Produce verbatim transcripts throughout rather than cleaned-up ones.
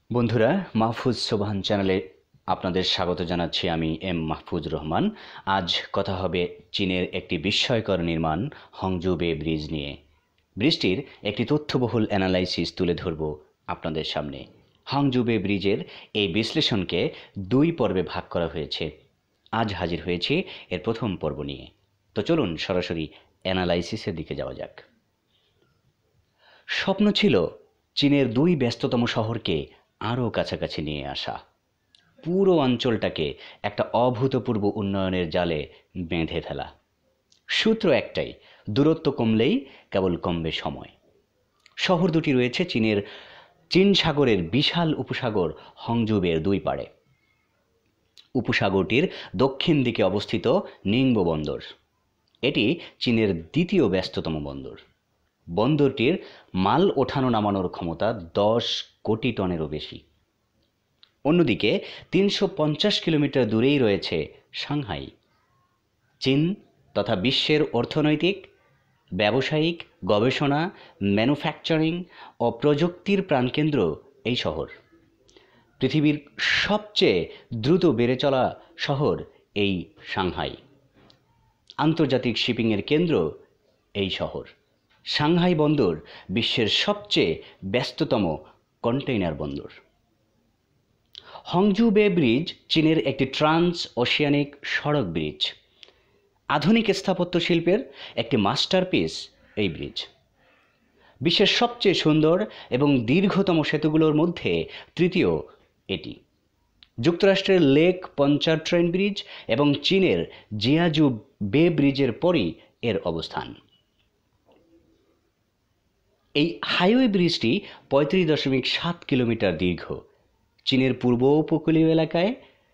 বন্ধুরা, মাহফুজ সোবহান চ্যানেলে আপনাদের স্বাগত জানাচ্ছি। আমি এম মাহফুজ রহমান। আজ কথা হবে চীনের একটি বিস্ময়কর নির্মাণ হংজু বে ব্রিজ নিয়ে। ব্রিজটির একটি তথ্যবহুল অ্যানালাইসিস তুলে ধরব আপনাদের সামনে। হংজু বে ব্রিজের এই বিশ্লেষণকে দুই পর্বে ভাগ করা হয়েছে। আজ হাজির হয়েছি এর প্রথম পর্ব নিয়ে। তো চলুন সরাসরি অ্যানালাইসিসের দিকে যাওয়া যাক। স্বপ্ন ছিল চীনের দুই ব্যস্ততম শহরকে আরও কাছাকাছি নিয়ে আসা, পুরো অঞ্চলটাকে একটা অভূতপূর্ব উন্নয়নের জালে বেঁধে ফেলা। সূত্র একটাই, দূরত্ব কমলেই কেবল কমবে সময়। শহর দুটি রয়েছে চীনের চীন সাগরের বিশাল উপসাগর হংজুবের দুই পাড়ে। উপসাগরটির দক্ষিণ দিকে অবস্থিত নিংবো বন্দর, এটি চীনের দ্বিতীয় ব্যস্ততম বন্দর। বন্দরটির মাল ওঠানো নামানোর ক্ষমতা দশ কোটি টনেরও বেশি। অন্যদিকে তিনশো পঞ্চাশ কিলোমিটার দূরেই রয়েছে সাংহাই। চীন তথা বিশ্বের অর্থনৈতিক, ব্যবসায়িক, গবেষণা, ম্যানুফ্যাকচারিং ও প্রযুক্তির প্রাণকেন্দ্র এই শহর। পৃথিবীর সবচেয়ে দ্রুত বেড়ে চলা শহর এই সাংহাই। আন্তর্জাতিক শিপিংয়ের কেন্দ্র এই শহর। সাংহাই বন্দর বিশ্বের সবচেয়ে ব্যস্ততম কন্টেইনার বন্দর। হংজু বে ব্রিজ চীনের একটি ট্রান্স ওশিয়ানিক সড়ক ব্রিজ। আধুনিক স্থাপত্য শিল্পের একটি মাস্টারপিস এই ব্রিজ। বিশ্বের সবচেয়ে সুন্দর এবং দীর্ঘতম সেতুগুলোর মধ্যে তৃতীয় এটি। যুক্তরাষ্ট্রের লেক পঞ্চারট্রেন ব্রিজ এবং চীনের জিয়াজু বে ব্রিজের পরই এর অবস্থান। এই হাইওয়ে ব্রিজটি পঁয়ত্রিশ দশমিক সাত কিলোমিটার দীর্ঘ। চীনের পূর্ব উপকূলীয় এলাকায়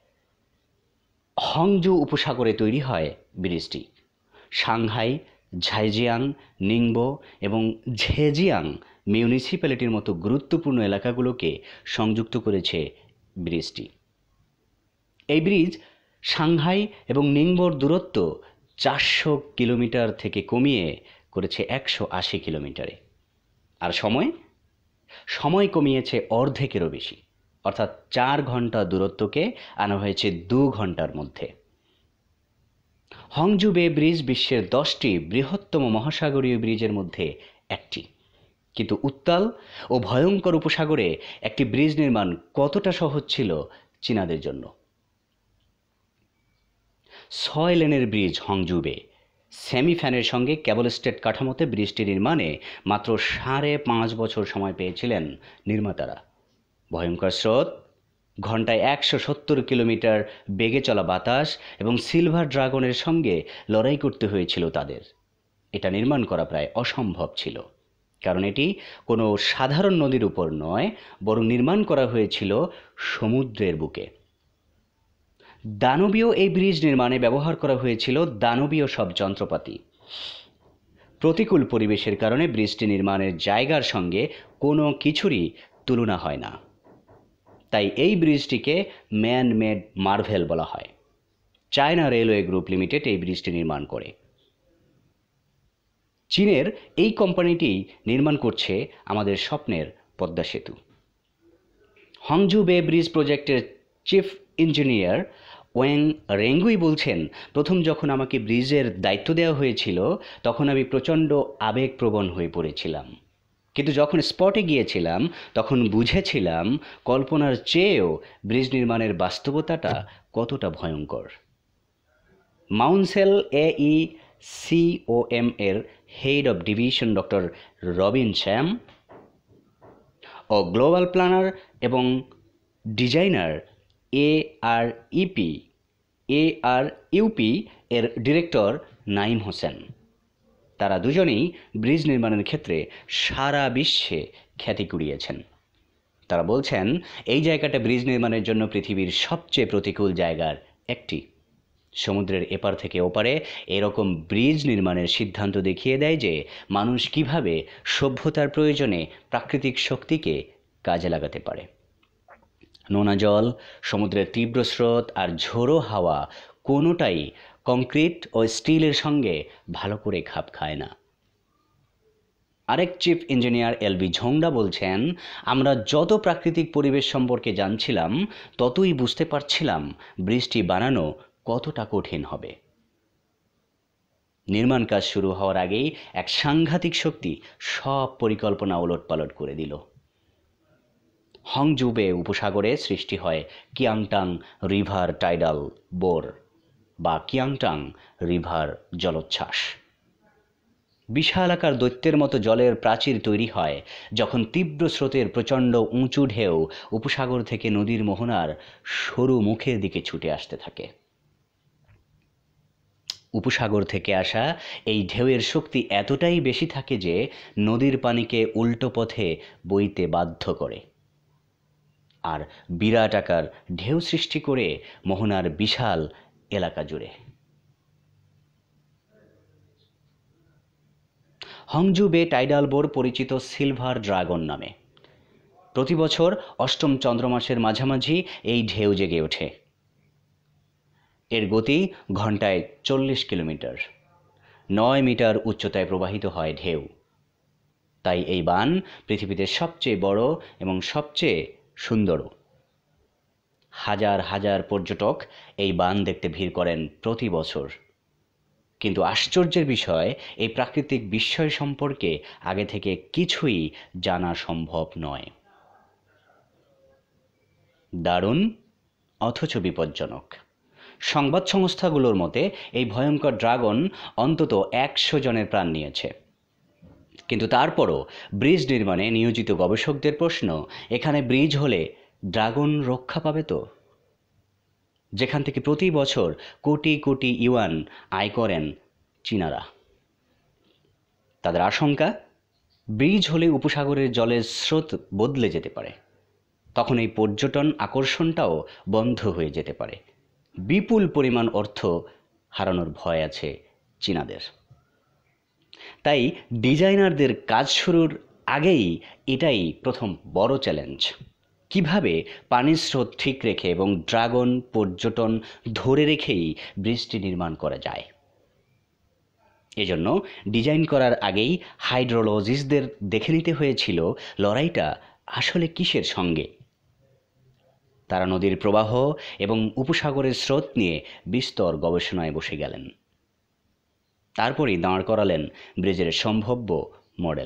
হংজু উপসাগরে তৈরি হয় ব্রিজটি। সাংহাই, ঝাইজিয়াং, নিংবো এবং ঝেজিয়াং মিউনিসিপ্যালিটির মতো গুরুত্বপূর্ণ এলাকাগুলোকে সংযুক্ত করেছে ব্রিজটি। এই ব্রিজ সাংহাই এবং নিংবোর দূরত্ব চারশো কিলোমিটার থেকে কমিয়ে করেছে একশো আশি কিলোমিটারে। আর সময় সময় কমিয়েছে অর্ধেকেরও বেশি, অর্থাৎ চার ঘন্টা দূরত্বকে আনা হয়েছে দু ঘন্টার মধ্যে। হংজু বে ব্রিজ বিশ্বের দশটি বৃহত্তম মহাসাগরীয় ব্রিজের মধ্যে একটি। কিন্তু উত্তাল ও ভয়ঙ্কর উপসাগরে একটি ব্রিজ নির্মাণ কতটা সহজ ছিল চীনাদের জন্য? ছয় লেনের ব্রিজ হংজু বে। সেমি ফ্যানের সঙ্গে ক্যাবল স্টেট কাঠামোতে ব্রিজটি নির্মাণে মাত্র সাড়ে পাঁচ বছর সময় পেয়েছিলেন নির্মাতারা। ভয়ঙ্কর স্রোত, ঘন্টায় একশো সত্তর কিলোমিটার বেগে চলা বাতাস এবং সিলভার ড্রাগনের সঙ্গে লড়াই করতে হয়েছিল তাদের। এটা নির্মাণ করা প্রায় অসম্ভব ছিল, কারণ এটি কোনো সাধারণ নদীর উপর নয়, বরং নির্মাণ করা হয়েছিল সমুদ্রের বুকে। দানবীয় এই ব্রিজ নির্মাণে ব্যবহার করা হয়েছিল দানবীয় সব যন্ত্রপাতি। প্রতিকূল পরিবেশের কারণে ব্রিজটি নির্মাণের জায়গার সঙ্গে কোনো কিছুরই তুলনা হয় না। তাই এই ব্রিজটিকে ম্যান মেড মার্ভেল বলা হয়। চায়না রেলওয়ে গ্রুপ লিমিটেড এই ব্রিজটি নির্মাণ করে। চীনের এই কোম্পানিটি নির্মাণ করছে আমাদের স্বপ্নের পদ্মা সেতু। হংজু বে ব্রিজ প্রজেক্টের চিফ ইঞ্জিনিয়ার ওয়েং রেঙ্গুই বলছেন, প্রথম যখন আমাকে ব্রিজের দায়িত্ব দেওয়া হয়েছিল তখন আমি প্রচণ্ড আবেগপ্রবণ হয়ে পড়েছিলাম, কিন্তু যখন স্পটে গিয়েছিলাম তখন বুঝেছিলাম কল্পনার চেয়েও ব্রিজ নির্মাণের বাস্তবতাটা কতটা ভয়ঙ্কর। Maunsell A E C O M এর head of division doctor Robin Sham ও গ্লোবাল প্ল্যানার এবং ডিজাইনার এ আর ইপি এ আর ইউপি এর ডিরেক্টর নাইম হোসেন, তারা দুজনেই ব্রিজ নির্মাণের ক্ষেত্রে সারা বিশ্বে খ্যাতি কুড়িয়েছেন। তারা বলছেন এই জায়গাটা ব্রিজ নির্মাণের জন্য পৃথিবীর সবচেয়ে প্রতিকূল জায়গার একটি। সমুদ্রের এপার থেকে ওপারে এরকম ব্রিজ নির্মাণের সিদ্ধান্ত দেখিয়ে দেয় যে মানুষ কিভাবে সভ্যতার প্রয়োজনে প্রাকৃতিক শক্তিকে কাজে লাগাতে পারে। নোনা জল, সমুদ্রের তীব্র স্রোত আর ঝোড়ো হাওয়া কোনোটাই কংক্রিট ও স্টিলের সঙ্গে ভালো করে খাপ খায় না। আরেক chief engineer L B Zhongda বলছেন, আমরা যত প্রাকৃতিক পরিবেশ সম্পর্কে জানছিলাম ততই বুঝতে পারছিলাম ব্রিজটি বানানো কতটা কঠিন হবে। নির্মাণ কাজ শুরু হওয়ার আগেই এক সাংঘাতিক শক্তি সব পরিকল্পনা ওলটপালট করে দিল। হংজু বে উপসাগরে সৃষ্টি হয় কিয়াংটাং রিভার টাইডাল বোর বা কিয়াংটাং রিভার জলোচ্ছ্বাস। বিশালাকার দৈত্যের মতো জলের প্রাচীর তৈরি হয় যখন তীব্র স্রোতের প্রচণ্ড উঁচু ঢেউ উপসাগর থেকে নদীর মোহনার সরু মুখের দিকে ছুটে আসতে থাকে। উপসাগর থেকে আসা এই ঢেউয়ের শক্তি এতটাই বেশি থাকে যে নদীর পানিকে উল্টো পথে বইতে বাধ্য করে আর বিরাট আকার ঢেউ সৃষ্টি করে মোহনার বিশাল এলাকা জুড়ে। হংজু বে টাইডাল বোর পরিচিত সিলভার ড্রাগন নামে। প্রতি বছর অষ্টম চন্দ্রমাসের মাঝামাঝি এই ঢেউ জেগে ওঠে। এর গতি ঘন্টায় চল্লিশ কিলোমিটার, নয় মিটার উচ্চতায় প্রবাহিত হয় ঢেউ। তাই এই বান পৃথিবীতে সবচেয়ে বড় এবং সবচেয়ে সুন্দরও। হাজার হাজার পর্যটক এই বান দেখতে ভিড় করেন প্রতি বছর। কিন্তু আশ্চর্যের বিষয়, এই প্রাকৃতিক বিস্ময় সম্পর্কে আগে থেকে কিছুই জানা সম্ভব নয়। দারুণ অথচ বিপজ্জনক। সংবাদ সংস্থাগুলোর মতে এই ভয়ঙ্কর ড্রাগন অন্তত একশো জনের প্রাণ নিয়েছে। কিন্তু তারপরও ব্রিজ নির্মাণে নিয়োজিত গবেষকদের প্রশ্ন, এখানে ব্রিজ হলে ড্রাগন রক্ষা পাবে তো? যেখান থেকে প্রতি বছর কোটি কোটি ইউয়ান আয় করেন চীনারা। তাদের আশঙ্কা, ব্রিজ হলে উপসাগরের জলের স্রোত বদলে যেতে পারে। তখন এই পর্যটন আকর্ষণটাও বন্ধ হয়ে যেতে পারে। বিপুল পরিমাণ অর্থ হারানোর ভয় আছে চীনাদের। তাই ডিজাইনারদের কাজ শুরুর আগেই এটাই প্রথম বড় চ্যালেঞ্জ। কিভাবে পানির স্রোত ঠিক রেখে এবং ড্রাগন পর্যটন ধরে রেখেই ব্রিজটি নির্মাণ করা যায়। এজন্য ডিজাইন করার আগেই হাইড্রোলজিস্টদের দেখে নিতে হয়েছিল লড়াইটা আসলে কিসের সঙ্গে। তারা নদীর প্রবাহ এবং উপসাগরের স্রোত নিয়ে বিস্তর গবেষণায় বসে গেলেন। তারপরই দাঁড় করালেন ব্রিজের সম্ভাব্য মডেল।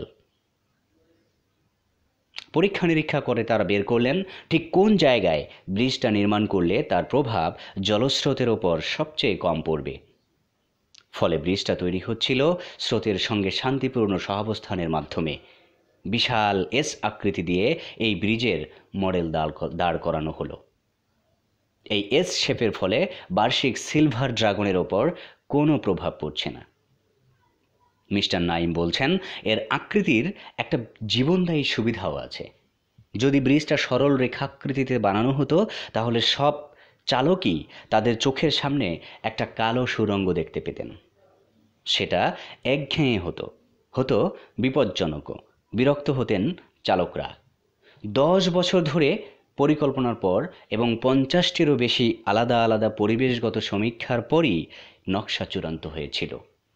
পরীক্ষা নিরীক্ষা করে তারা বের করলেন ঠিক কোন জায়গায় ব্রিজটা নির্মাণ করলে তার প্রভাব জলস্রোতের ওপর সবচেয়ে কম পড়বে। ফলে ব্রিজটা তৈরি হচ্ছিল স্রোতের সঙ্গে শান্তিপূর্ণ সহাবস্থানের মাধ্যমে। বিশাল এস আকৃতি দিয়ে এই ব্রিজের মডেল দাঁড় করানো হলো। এই এস শেপের ফলে বার্ষিক সিলভার ড্রাগনের ওপর কোনো প্রভাব পড়ছে না। মিস্টার নাইম বলছেন, এর আকৃতির একটা জীবনদায়ী সুবিধাও আছে। যদি ব্রিজটা সরল রেখাকৃতিতে বানানো হতো তাহলে সব চালকই তাদের চোখের সামনে একটা কালো সুড়ঙ্গ দেখতে পেতেন। সেটা একঘেয়ে হতো হতো বিপজ্জনকও। বিরক্ত হতেন চালকরা। দশ বছর ধরে পরিকল্পনার পর এবং পঞ্চাশটিরও বেশি আলাদা আলাদা পরিবেশগত সমীক্ষার পরই নকশা চূড়ান্ত হয়েছিল।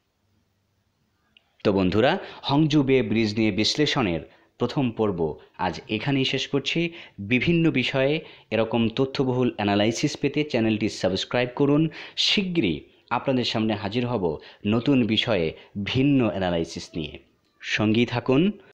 তো বন্ধুরা, হংজু বে ব্রিজ নিয়ে বিশ্লেষণের প্রথম পর্ব আজ এখানেই শেষ করছি। বিভিন্ন বিষয়ে এরকম তথ্যবহুল অ্যানালাইসিস পেতে চ্যানেলটি সাবস্ক্রাইব করুন। শিগগিরই আপনাদের সামনে হাজির হব নতুন বিষয়ে ভিন্ন অ্যানালাইসিস নিয়ে। সঙ্গী থাকুন।